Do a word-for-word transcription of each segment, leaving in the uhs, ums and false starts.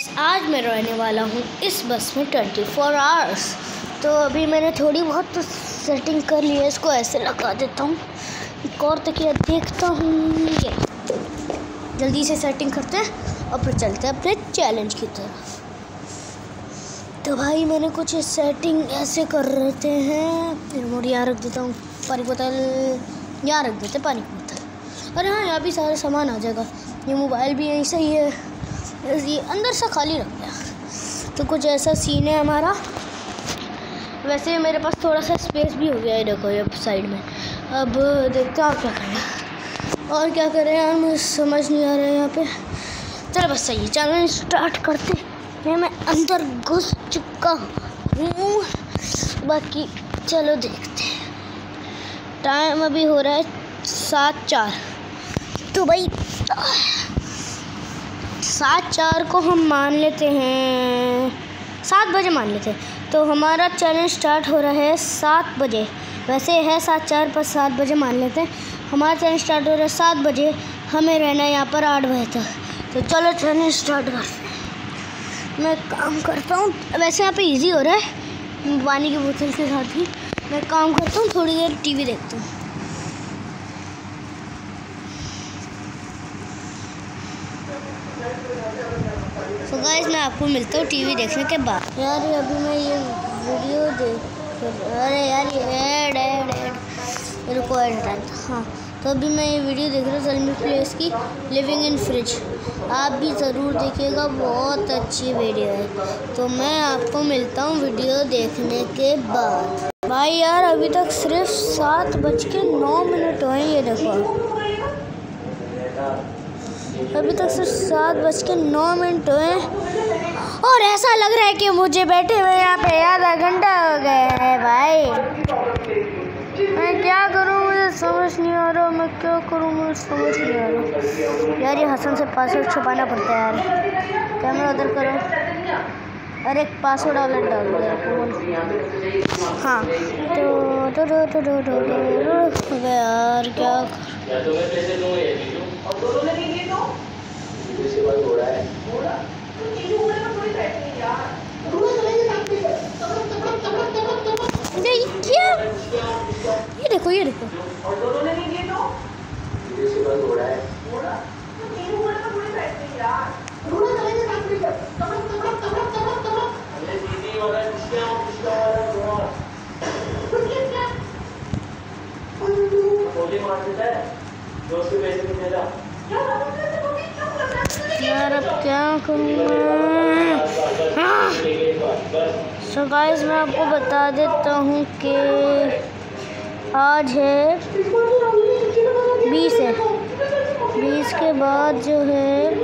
Guys, आज मैं रहने वाला हूँ इस बस में ट्वेंटी फोर आवर्स। तो अभी मैंने थोड़ी बहुत तो सेटिंग कर ली है। इसको ऐसे लगा देता हूँ, एक और तकिया देखता हूँ। ये जल्दी से सेटिंग करते हैं और फिर चलते हैं अपने चैलेंज की तरफ। तो भाई मैंने कुछ सेटिंग ऐसे कर रहते हैं। रिमोट यहाँ रख देता हूँ, पानी की बोतल यहाँ रख देते पानी की बोतल। और हाँ, यहाँ भी सारा सामान आ जाएगा। ये मोबाइल भी यहीं से ही है, ये अंदर से खाली रख गया। तो कुछ ऐसा सीन है हमारा। वैसे मेरे पास थोड़ा सा स्पेस भी हो गया है, देखो ये साइड में। अब देखते हैं और क्या करें और क्या करें यार, मुझे समझ नहीं आ रहा है यहाँ पे। चलो बस सही है, चैलेंज स्टार्ट करते हैं। मैं अंदर घुस चुका हूँ, बाकी चलो देखते हैं। टाइम अभी हो रहा है सात चार। तो भाई सात चार को हम मान लेते हैं, सात बजे मान लेते हैं। तो हमारा चैलेंज स्टार्ट हो रहा है सात बजे। वैसे है सात चार पर सात बजे मान लेते हैं। हमारा चैलेंज स्टार्ट हो रहा है सात बजे। हमें रहना है यहाँ पर आठ बजे तक। तो चलो चैलेंज स्टार्ट करते हैं। मैं काम करता हूँ। वैसे यहाँ पे इजी हो रहा है पानी की बोतल के साथ ही। मैं काम करता हूँ, थोड़ी देर टीवी देखता हूँ। तो गाइस, मैं आपको मिलता हूँ टीवी देखने के बाद। यार अभी मैं ये वीडियो देख, अरे यार ये ऐड ऐड ऐड रुको ऐड हाँ। तो अभी मैं ये वीडियो देख रहा हूँ सलमी प्लेस की, लिविंग इन फ्रिज। आप भी ज़रूर देखिएगा, बहुत अच्छी वीडियो है। तो मैं आपको मिलता हूँ वीडियो देखने के बाद। भाई यार अभी तक सिर्फ सात बज के नौ मिनट हुए। ये देखो अभी तक सिर्फ सात बज के नौ मिनट हुए और ऐसा लग रहा है कि मुझे बैठे हुए यहाँ पे आधा घंटा हो गया है। भाई मैं क्या करूँ, मुझे समझ नहीं आ रहा। मैं क्या करूँ, मुझे समझ नहीं आ रहा यार। ये हसन से पासवर्ड छुपाना पड़ता है यार। कैमरा उधर करो। अरे एक पासवर्ड वाला डाल दो हाँ। तो तो तो तो तो तो यार क्या नहीं क्या, ये देखो ये देखो यार अब क्या करूँगा। सो गाइस, मैं आपको बता देता हूँ कि आज है बीस है। बीस के बाद जो है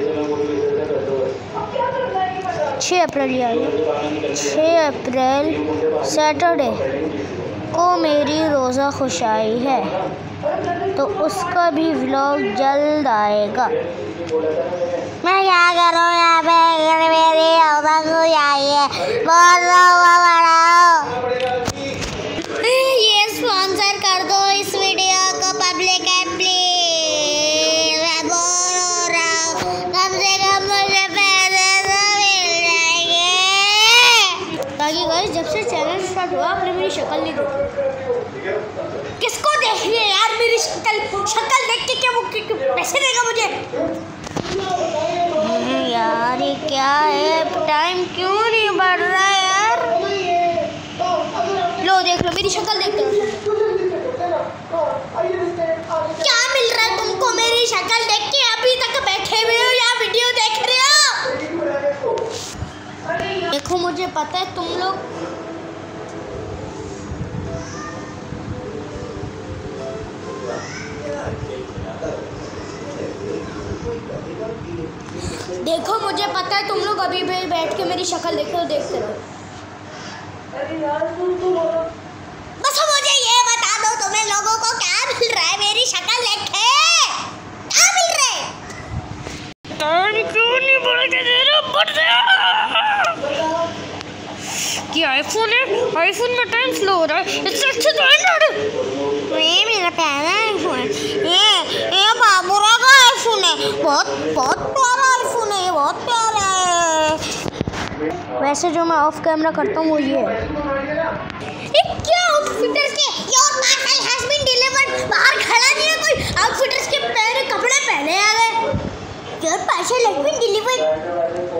छः अप्रैल यार छः अप्रैल सैटरडे को मेरी रोज़ा खुशाई है। तो उसका भी व्लॉग जल्द आएगा। मैं क्या करूँ यहाँ पे, मेरी रोज़ा खुशाई है। बहुत ये स्पॉन्सर कर दो इस वीडियो को, पब्लिक है प्लीज। मैं बोर हो रहा हूँ, कम से कम मुझे पैसे तो मिल जाएंगे। बाकी गाइस, जब से चैनल स्टार्ट हुआ आपने मेरी शक्ल नहीं देखी। किसको देखनी है यार मेरी शक्ल? शक्ल देख के क्या वो पैसे देगा मुझे? यार ये क्या है, टाइम क्यों नहीं बढ़ रहा है यार? लो देख लो मेरी शक्ल, देख लो क्या मिल रहा है तुमको मेरी शक्ल देख के? अभी तक बैठे हुए हो या वीडियो देख रहे हो? देखो मुझे पता है तुम लोग देखो मुझे पता है तुम लोग अभी भी बैठ के मेरी शक्ल देख रहे हो, देखते रहो। बस मुझे ये बता दो तुम्हें लोगों को क्या मिल रहा है मेरी शक्ल देख के? क्या मिल रहा है? क्यों नहीं बोल के दे रहे? कि आईफोन है, आईफोन में टाइम स्लो हो रहा है। इससे अच्छे तो एंड्रॉइड। ये मेरा प्यारा आईफोन है, ये ये बाबूरा का आईफोन है। बहुत बहुत प्यारा आईफोन है, ये बहुत प्यारा है। वैसे जो मैं ऑफ कैमरा करता हूँ वो ये है। क्या आउटफिटर्स के your parcel has been delivered. बाहर खड़ा नहीं है कोई, आउटफिटर्स के पहले कपड़े पहने आ गए। Your parcel has been delivered.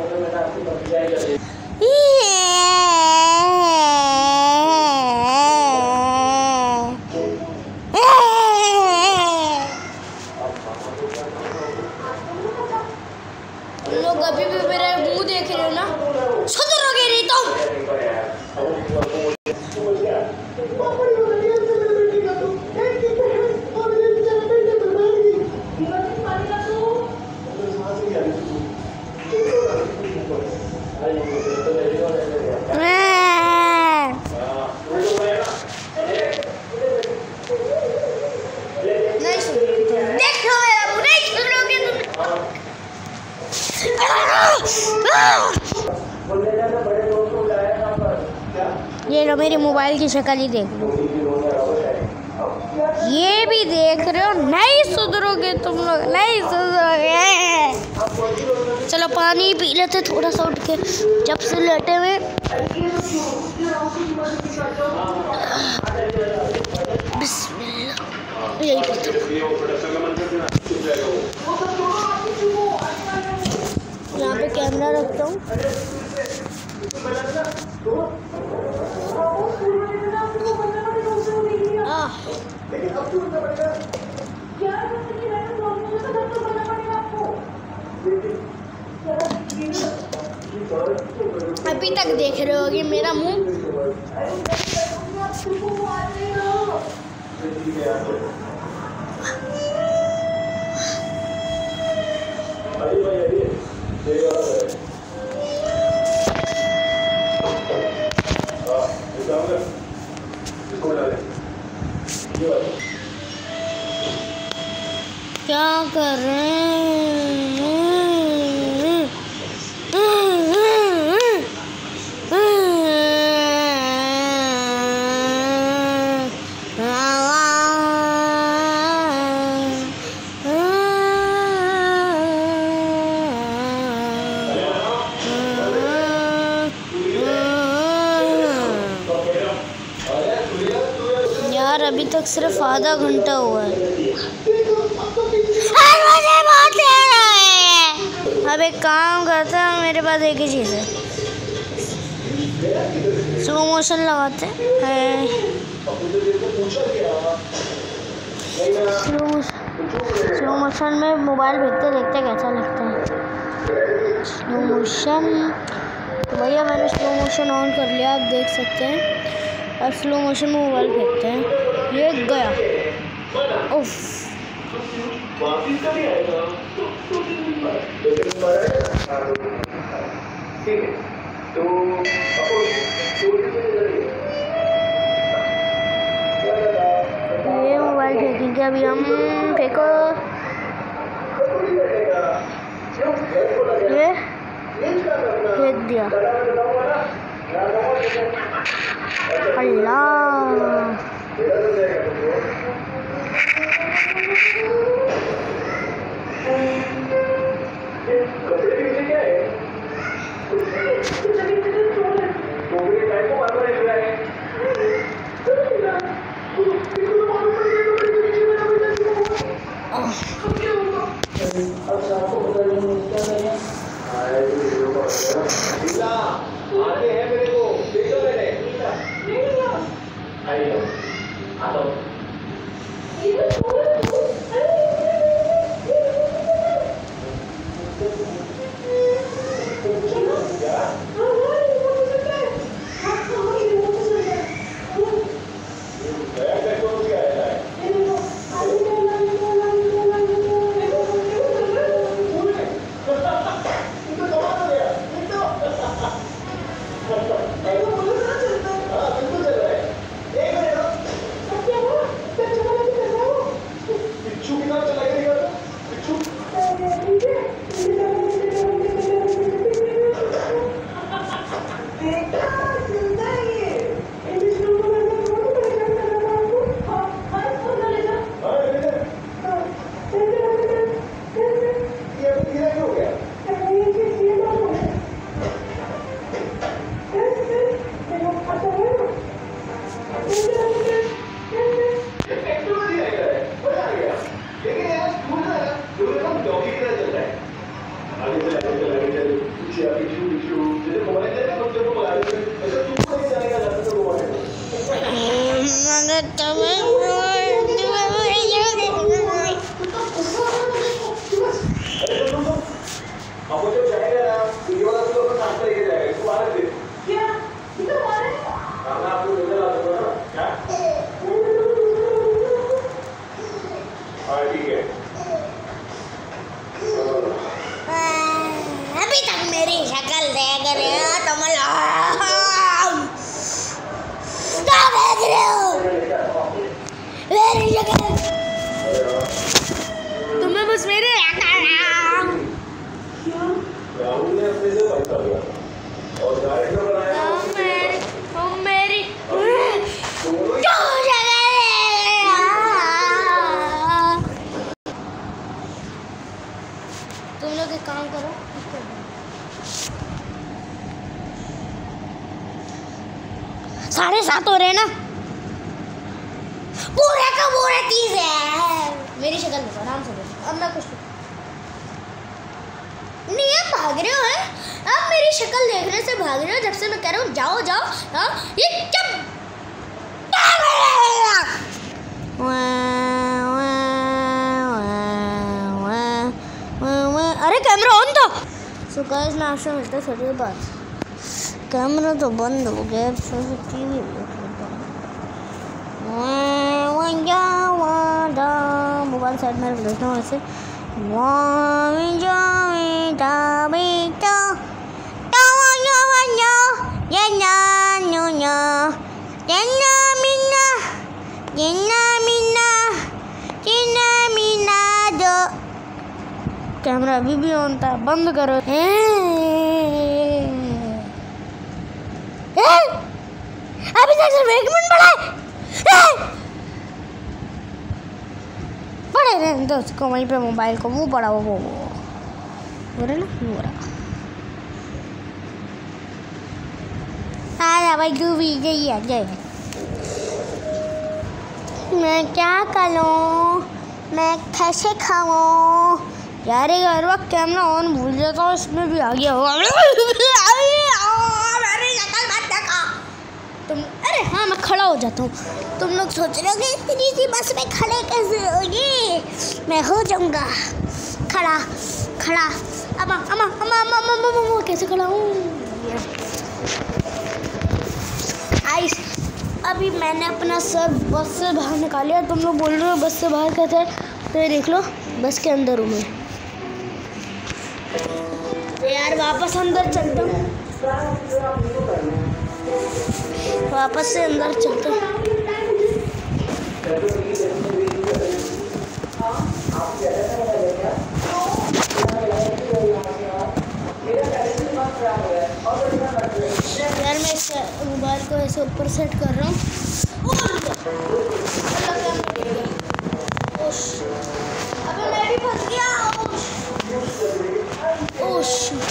लोग अभी भी मेरा मुंह देख रहे हो ना, सुधरोगे नहीं तुम। ये लो मेरी मोबाइल की शक्ल ही देख लो, ये भी देख रहे हो। नहीं सुधरोगे तुम लोग, नहीं सुधरोगे। चलो पानी पी लेते थोड़ा सा उठ के, जब से लेटे हुए। बिस्मिल्लाह, यही यहाँ पे कैमरा रखता हूँ। अभी तक देख रहे होगे मेरा मुंह। क्या कर रहे हैं? यार अभी तक सिर्फ आधा घंटा हुआ है। मुझे बहुत लेट है। अब एक काम करते हैं, मेरे पास एक ही चीज़ है, स्लो मोशन लगाते हैं। स्लो स्लो मोशन में मोबाइल भेजते देखते कैसा लगता है। स्लो मोशन तो भैया मैंने स्लो मोशन ऑन कर लिया, आप देख सकते हैं। अब स्लो मोशन में मोबाइल फेंकते हैं, ये गया। उफ ये मोबाइल फेंकेंगे अभी हम। फेंको, ये फेंक दिया। अल्लाह, अभी तक मेरी शक्ल देख रहे हो तुम लोग? क्या देख रहे हो मेरी शक्ल? तुम्हें बस मेरे मेरी तुम लोग एक काम करो, साढ़े सात हो रहे ना, पूरे का पूरे तीस है। मेरी शक्ल देखो, आराम से देखो। अब मैं कुछ नहीं, आप भाग रहे हो हैं? आप मेरी शक्ल देखने से भाग रहे हो। जब से मैं कह रहा हूँ जाओ जाओ, हाँ ये चुप। अरे कैमरा ऑन था। सो गाइस ना आपसे मिलते थोड़ी बात। कैमरा तो बंद हो गया, फिर टीवी मोबाइल साइड में रख देता हूँ ऐसे। कैमरा अभी भी ऑन था, बंद करो। ए, अभी तक सिर्फ एक मिनट पड़ा है। पड़े रहने दो उसको वहीं पे, मोबाइल को मुंह पड़ा वो वो हो रहा ना, हो रहा। हाँ भाई तू भी गई है गई। मैं क्या करूँ, मैं कैसे खाऊँ यार? ये हर वक्त कैमरा ऑन भूल जाता हूँ, इसमें भी आ गया हुआ। तुम अरे हाँ मैं खड़ा हो जाता हूँ। तुम लोग सोच रहे होगे इतनी सी बस में खड़े कैसे होगी? मैं हो जाऊँगा खड़ा खड़ा। अमा अमा अमा अमा अमा अमा कैसे खड़ा हूँ? आइस अभी मैंने अपना सर बस से बाहर निकाल लिया। तुम लोग बोल रहे हो बस से बाहर कैसे है, तो ये देख लो बस के अंदर हूँ मैं। यार वापस अंदर चलता हूँ, वापस से अंदर चलता हूँ। यार मैं इस मोबाइल को ऐसे ऊपर सेट कर रहा हूँ। अबे मैं भी फंस गया। ओश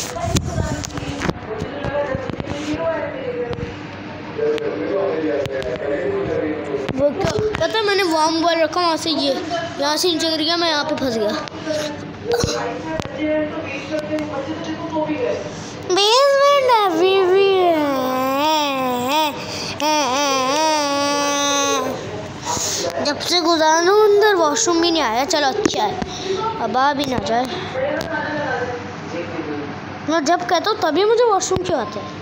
वो क्या पता है, मैंने वार्म मोबाइल रखा वहाँ से, ये यहाँ से नीचे गिर गया, मैं यहाँ पे फंस गया। बेसमेंट अभी भी है, जब से गुजारा हूँ अंदर वॉशरूम भी नहीं आया। चलो अच्छा है, अब आ भी ना जाए। मैं जब कहता हूँ तभी मुझे वॉशरूम क्यों आता है?